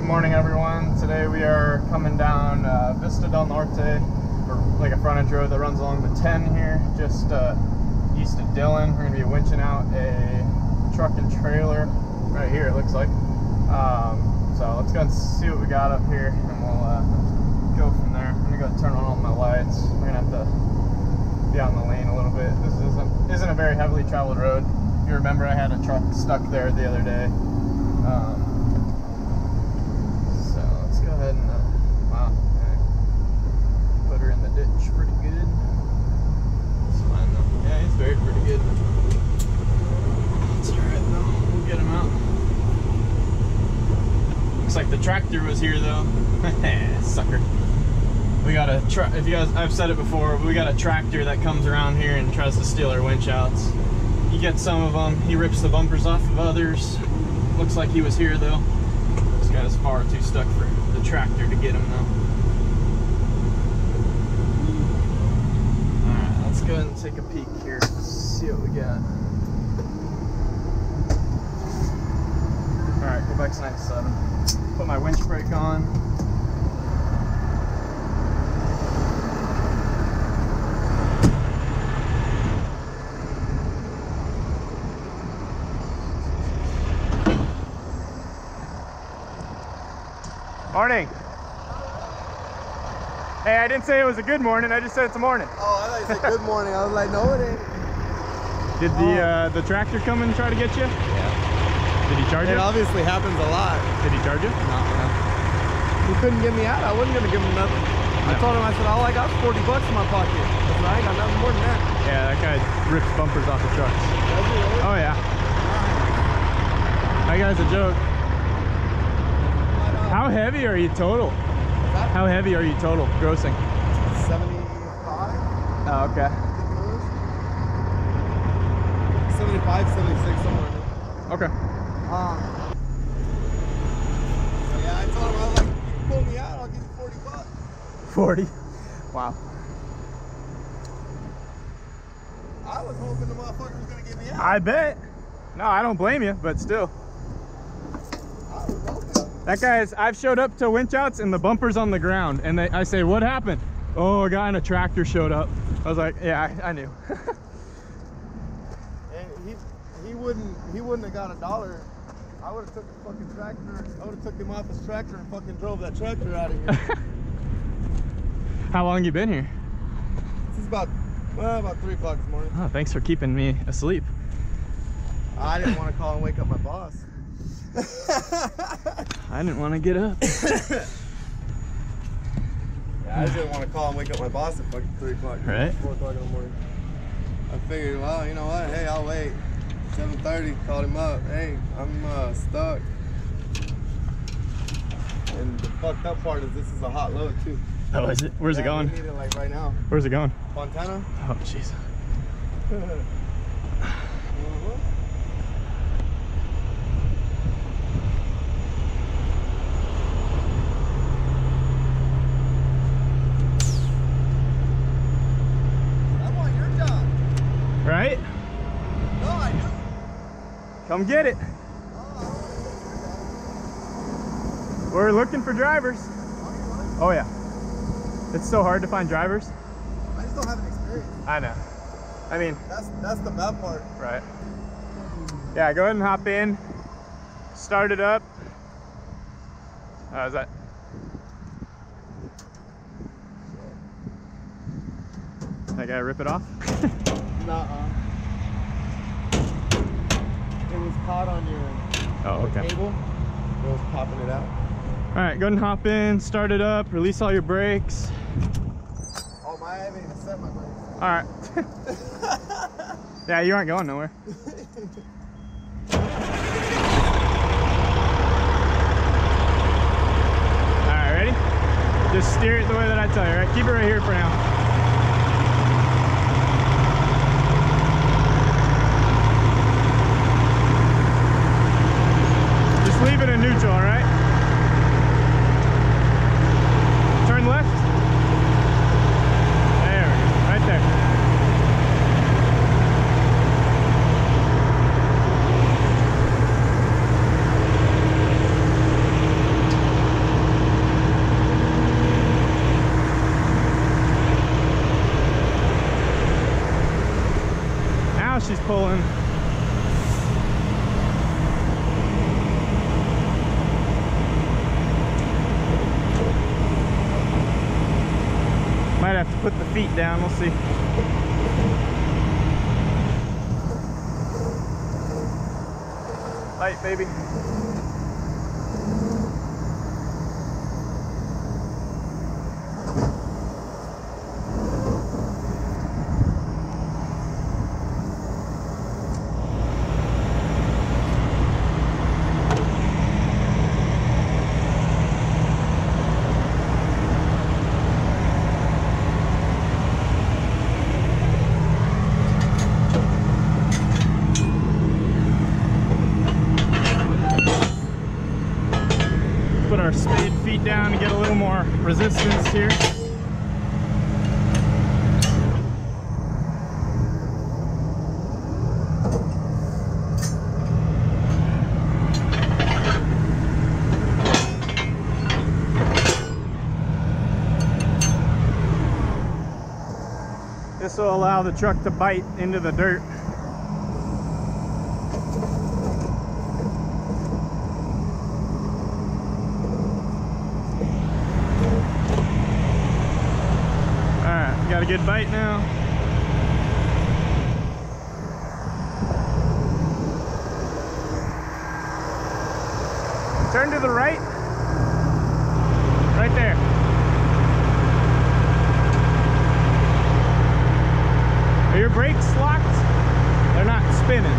Good morning, everyone. Today we are coming down Vista del Norte, or like a frontage road that runs along the 10 here, just east of Dillon. We're going to be winching out a truck and trailer right here, it looks like. So let's go and see what we got up here, and we'll go from there. I'm going to go turn on all my lights. We're going to have to be on the lane a little bit. This isn't a very heavily traveled road. If you remember, I had a truck stuck there the other day. So let's go ahead and wow, okay. Put her in the ditch pretty good. It's fine though. Yeah, he's buried pretty good. It's alright though. We'll get him out. Looks like the tractor was here though. Sucker. We got a truck. If you guys, I've said it before, we got a tractor that comes around here and tries to steal our winch outs. He gets some of them. He rips the bumpers off of others. Looks like he was here though. This guy's far too stuck for the tractor to get him though. Alright, let's go ahead and take a peek here. See what we got. Alright, go back to 97. Put my winch brake on. Morning. Hey, I didn't say it was a good morning. I just said it's a morning. Oh, I thought you said good morning. I was like, no, it ain't. Did the tractor come and try to get you? Yeah. Did he charge you? It obviously happens a lot. Did he charge you? No. He couldn't get me out. I wasn't gonna give him nothing. No. I told him, I said, all I got is 40 bucks in my pocket. I said, I ain't got nothing more than that. Yeah, that guy rips bumpers off the trucks. Does he really? Oh yeah. That guy's a joke. How heavy are you total? How heavy are you total grossing? 75. Oh, okay. 75, 76, somewhere. Okay. So yeah, I told him, I was like, you pull me out, I'll give you 40 bucks. 40? Wow. I was hoping the motherfucker was gonna get me out. I bet. No, I don't blame you, but still. I was hoping. That guy's, I've showed up to winch outs and the bumper's on the ground, and I say, what happened? Oh, a guy in a tractor showed up. I was like, yeah, I knew. And he wouldn't have got $1. I would have took the fucking tractor. I would have took him off his tractor and fucking drove that tractor out of here. How long you been here? This is about 3 o'clock this morning. Oh, thanks for keeping me asleep. I didn't want to call and wake up my boss. I didn't want to get up. Yeah, I just didn't want to call and wake up my boss at fucking 3 o'clock. Right. 4 o'clock in the morning. I figured, well, you know what? Hey, I'll wait. 7:30, called him up. Hey, I'm stuck. And the fucked up part is this is a hot load too. Oh, is it? Where's it going? We need it like right now. Where's it going? Fontana. Oh, jeez. Right? No, I do. Come get it. We're looking for drivers. Oh yeah. It's so hard to find drivers. I just don't have an experience. I know. I mean, that's the bad part. right. Yeah, go ahead and hop in. Start it up. How's that? I gotta rip it off? Nuh-uh. It was caught on your cable. It was popping it out. All right, go ahead and hop in, start it up, release all your brakes. Oh, I haven't even set my brakes. All right. Yeah, you aren't going nowhere. All right, ready? Just steer it the way that I tell you, right? Keep it right here for now. Leave it in neutral, all right? Turn left. There we go, right there. pulling. Might have to put the feet down, we'll see. Light, baby. Put our spade feet down to get a little more resistance here. This will allow the truck to bite into the dirt. Got a good bite now. Turn to the right. Right there. Are your brakes locked? They're not spinning.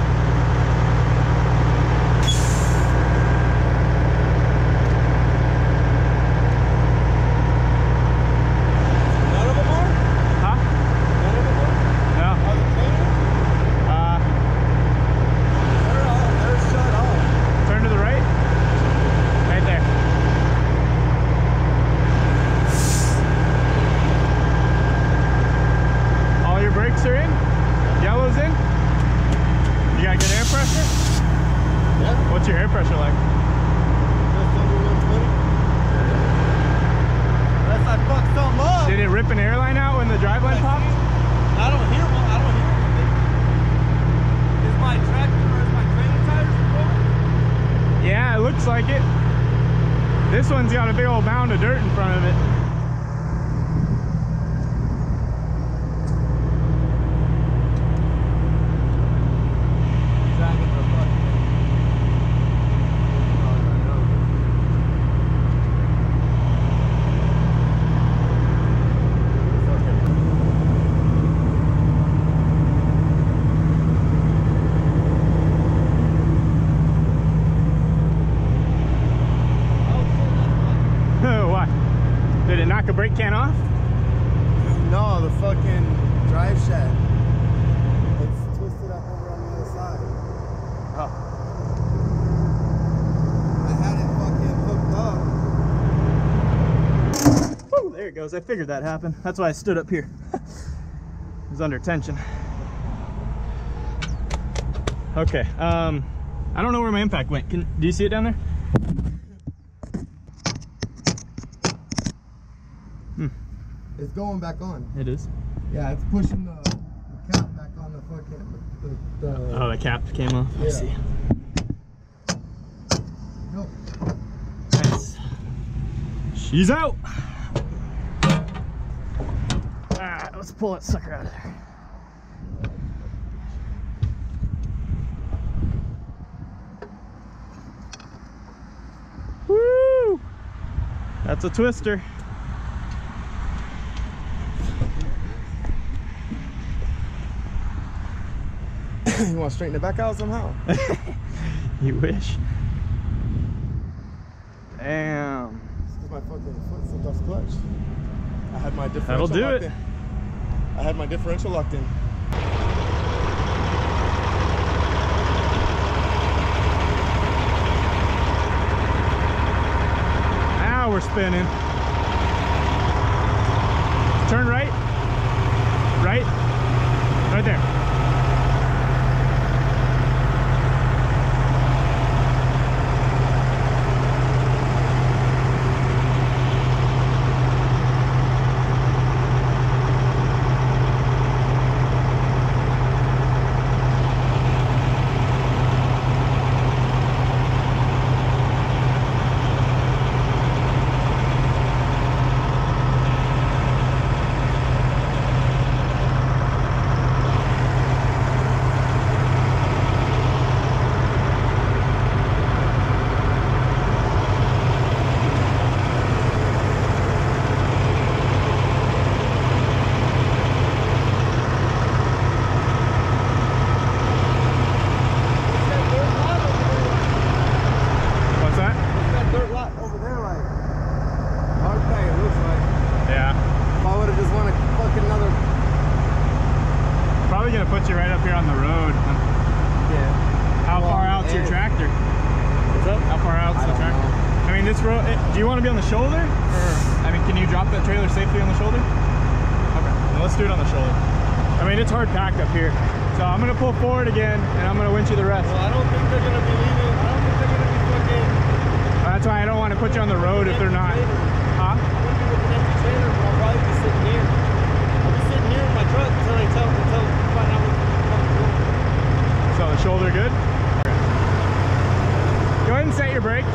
What's your air pressure like? Just under 120. Unless I fuck something up. Did it rip an airline out when the driveline popped? I don't hear one. I don't hear anything. Is my tractor or is my trailer tires going? Yeah, it looks like it. This one's got a big old mound of dirt in front of it. Did it knock a brake can off? No, the fucking drive shaft. It's twisted up over on the other side. Oh. I had it fucking hooked up. Woo, there it goes. I figured that happened. That's why I stood up here. It was under tension. Okay. I don't know where my impact went. Do you see it down there? It's going back on. It is. Yeah, it's pushing the cap back on the fucking. Oh, the cap came off. Yeah. I see. Go. Nice. She's out. Alright, let's pull that sucker out of there. Woo! That's a twister. You want to straighten it back out somehow? You wish. Damn. Because my fucking foot slipped off the clutch. I had my That'll differential do locked it. in. I had my differential locked in. Now we're spinning. Turn right. Right. Right there. Yeah. If I would have just won a fucking another. Probably gonna put you right up here on the road. Yeah. How far out's your tractor? What's up? How far out's the tractor? I mean, this road. Do you want to be on the shoulder? I mean, can you drop that trailer safely on the shoulder? Okay. Well, let's do it on the shoulder. I mean, it's hard packed up here. So I'm gonna pull forward again, and I'm gonna winch you the rest. Well, I don't think they're gonna be leaving. I don't think they're gonna be fucking. That's why I don't want to put you on the road if they're not. Huh? I'm gonna be with an empty trailer, but I'll probably be sitting here. I'll be sitting here in my truck until they find out what's coming. So the shoulder good? Okay. Go ahead and set your brake.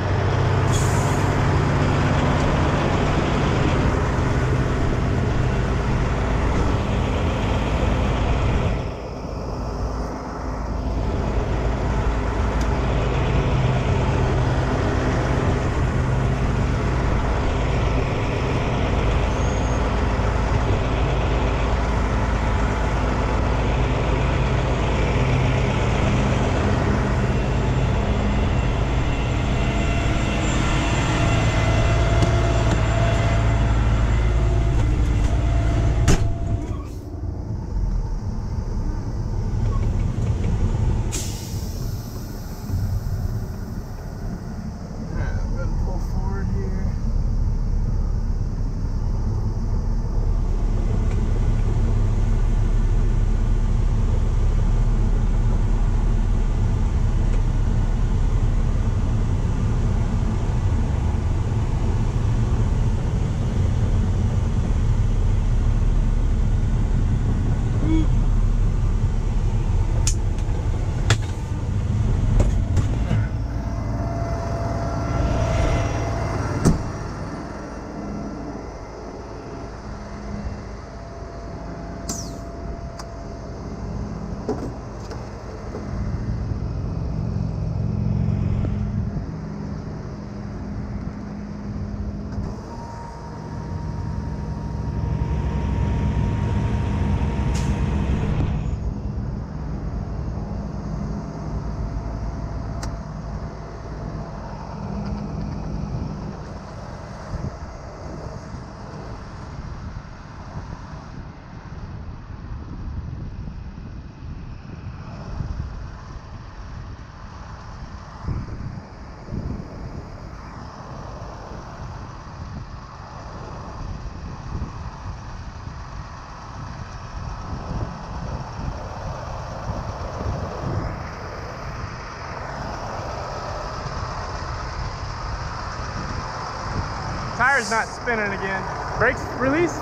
Tire's not spinning again. Brakes released?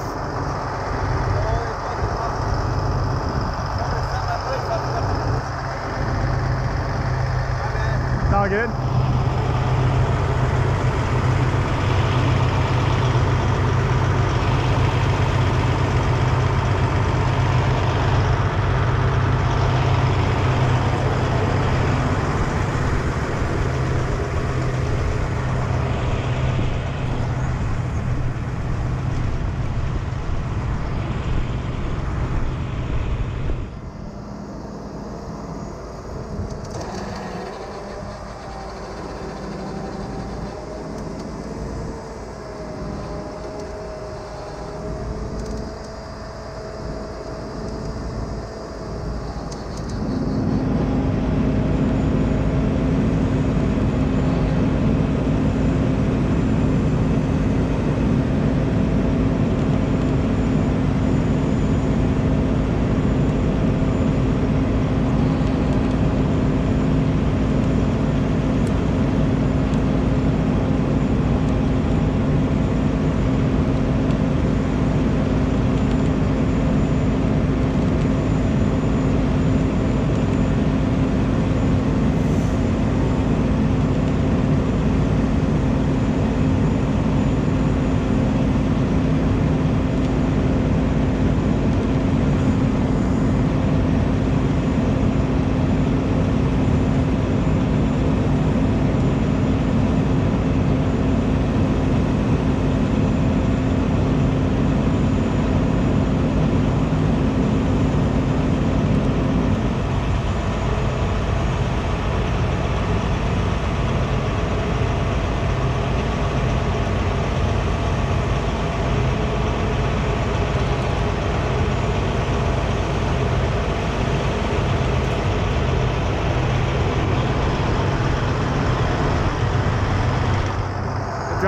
It's all good?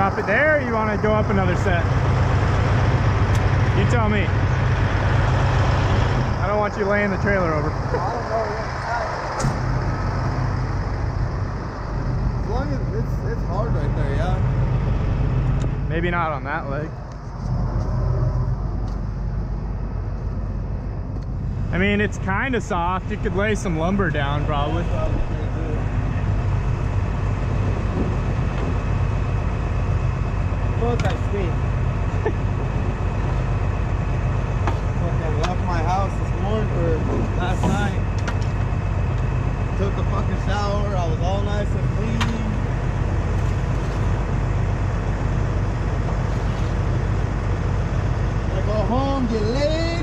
drop it there, or you want to go up another set? You tell me. I don't want you laying the trailer over. I don't know. As long as it's hard right there, yeah. Maybe not on that leg. I mean, it's kind of soft. You could lay some lumber down probably. Fuck, I stink. Fucking left my house this morning or last night. Took a fucking shower. I was all nice and clean. I go home, get laid.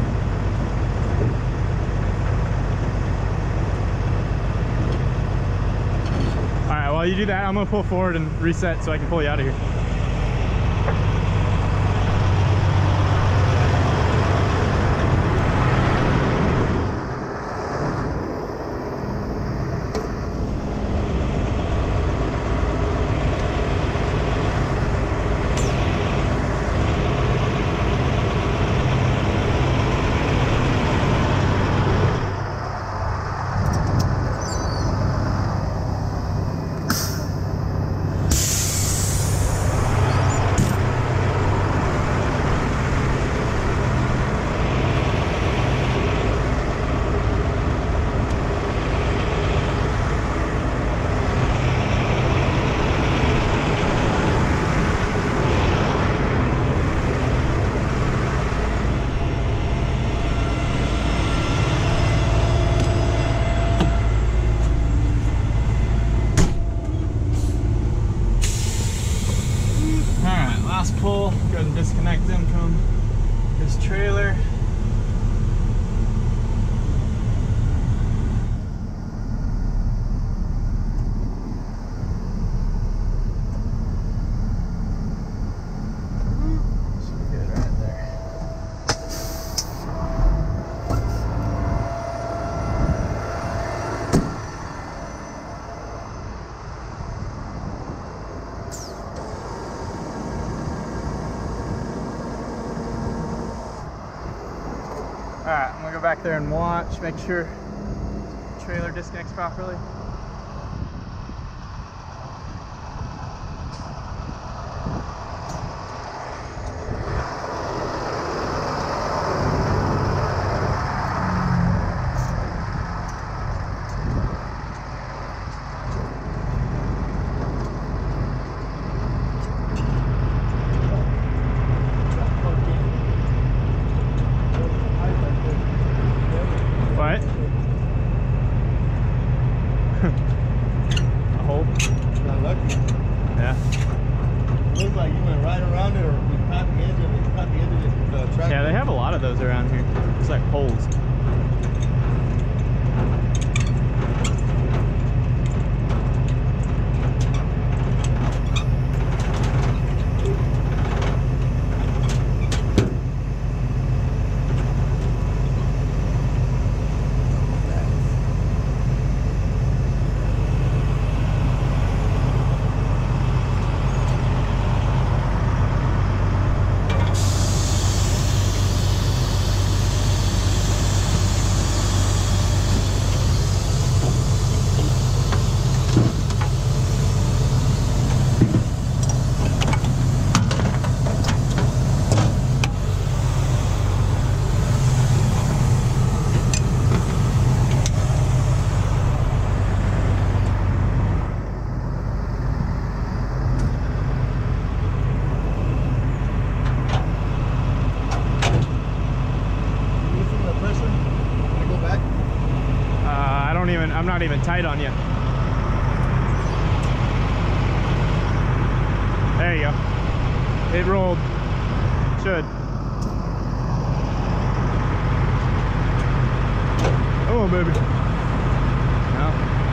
All right, while you do that, I'm gonna pull forward and reset so I can pull you out of here. Pull, go ahead and disconnect him from his trailer. Should be good right there. Alright, I'm gonna go back there and watch, make sure the trailer disconnects properly. What? I hope. Got lucky. Yeah. Looks like you went right around it, or we caught the edge of it. You caught the edge of it with the tractor. Yeah, they have a lot of those around here. It's like holes. I'm not even tight on you. There you go. It rolled. Should. Come on, baby. No.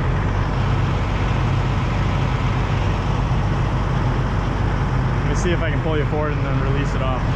Let me see if I can pull you forward and then release it off.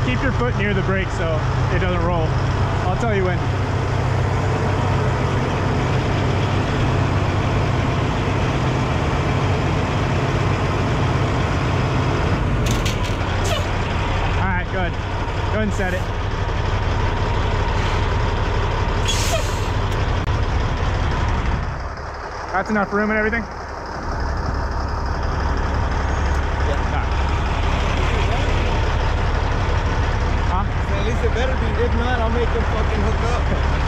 keep your foot near the brake so it doesn't roll. I'll tell you when. All right, good. Go ahead and set it. That's enough room and everything? At least it better be. If not, I'll make them fucking hook up.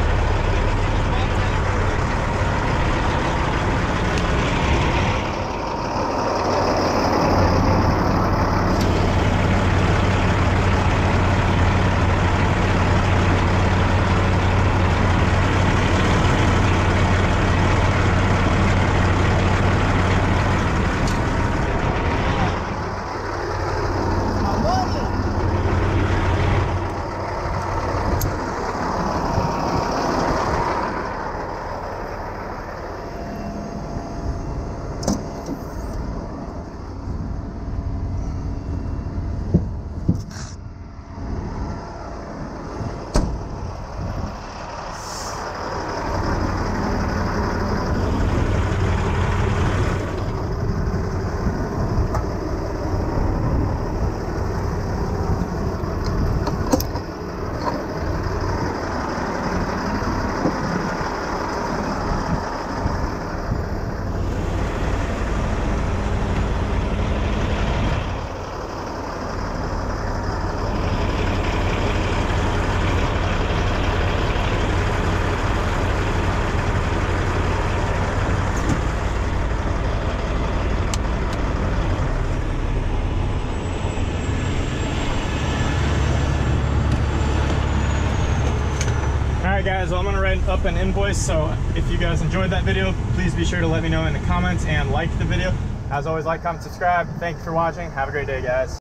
Guys, well, I'm gonna write up an invoice, so if you guys enjoyed that video, please be sure to let me know in the comments and like the video. As always, like, comment, subscribe. Thank you for watching. Have a great day, guys.